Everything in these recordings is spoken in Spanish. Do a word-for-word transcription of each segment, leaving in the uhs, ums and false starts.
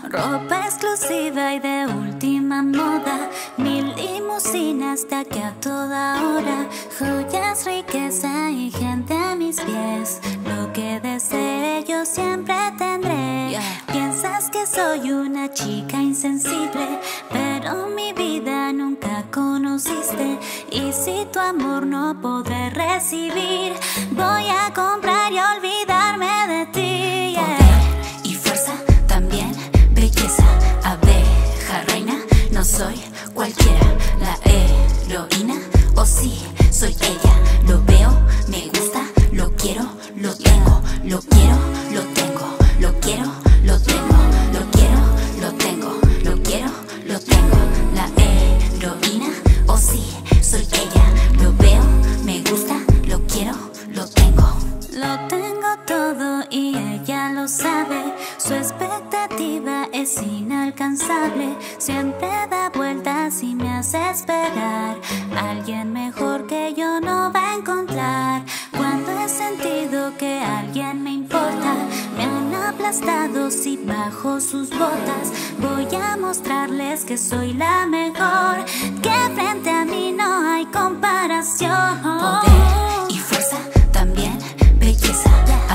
Ropa exclusiva y de última moda, mil limusinas de aquí a toda hora, joyas, riqueza y gente a mis pies. Lo que desee yo siempre tendré. Yeah. Piensas que soy una chica insensible, pero mi vida nunca conociste. Y si tu amor no podré recibir, voy a comprar y olvidarme de ti. Yeah. Poder y fuerza, también belleza, abeja reina. No soy cualquiera, la heroína. O sí, soy ella. Lo veo, me gusta, lo quiero, lo tengo. Lo quiero, lo tengo. Lo quiero, lo tengo. Lo quiero, lo tengo. Lo quiero, lo tengo. La heroína. O sí, soy ella. Lo veo, me gusta, lo quiero, lo tengo. Lo tengo todo y ella lo sabe. Su expectativa es inalcanzable. Siempre da vueltas y me hace esperar. Alguien mejor que yo no va a encontrar. Cuando he sentido que alguien me importa, me han aplastado si bajo sus botas. Voy a mostrarles que soy la mejor, que frente a mí no hay comparación. Poder y fuerza, también belleza,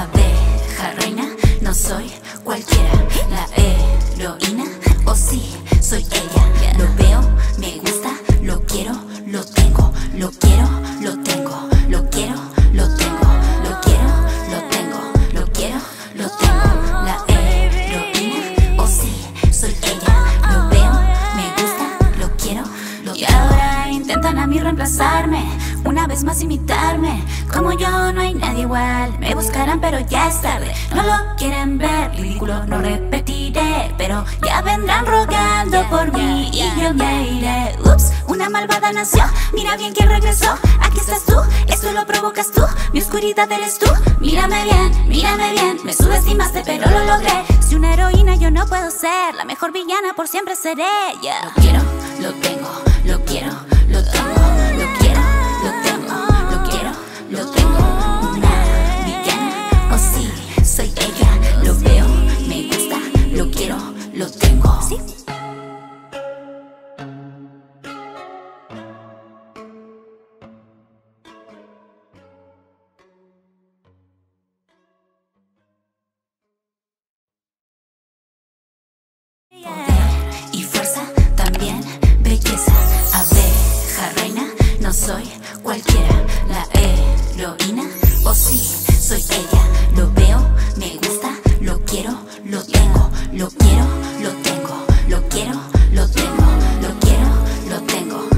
abeja reina. No soy cualquiera, la heroína. O sí, soy ella. Lo veo, me gusta, lo quiero, lo tengo. Lo quiero, lo tengo. Lo quiero, lo tengo. Lo quiero, lo tengo. Lo quiero, lo tengo. La heroína. O sí, soy ella. Lo veo, me gusta, lo quiero, lo tengo. Y ahora intentan a mí reemplazarme, una vez más imitarme. Como yo no hay nadie igual. Me buscarán pero ya es tarde. No lo quieren ver, ridículo no repetiré. Pero ya vendrán rogando por mí y yo me iré. Ups, una malvada nació. Mira bien quién regresó. Aquí estás tú, esto lo provocas tú. Mi oscuridad eres tú. Mírame bien, mírame bien. Me subestimaste pero lo logré. Si una heroína yo no puedo ser, la mejor villana por siempre seré. Yeah. Lo quiero, lo tengo. Lo quiero, lo tengo. Lo quiero, lo tengo. Lo quiero, lo tengo. Una villana. Oh sí, soy ella. Lo veo, me gusta, lo quiero, lo tengo. ¿Sí? Poder y fuerza, también belleza, abeja reina. No soy cualquiera, la heroína. O sí, soy ella. Lo veo, me gusta, lo quiero, lo tengo. Lo quiero, lo tengo. Lo quiero, lo tengo. Lo quiero, lo tengo.